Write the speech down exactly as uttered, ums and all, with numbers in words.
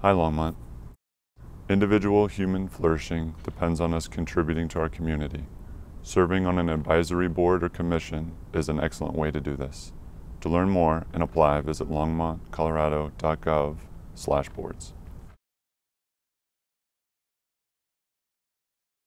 Hi, Longmont. Individual human flourishing depends on us contributing to our community. Serving on an advisory board or commission is an excellent way to do this. To learn more and apply, visit longmont colorado dot gov slash boards.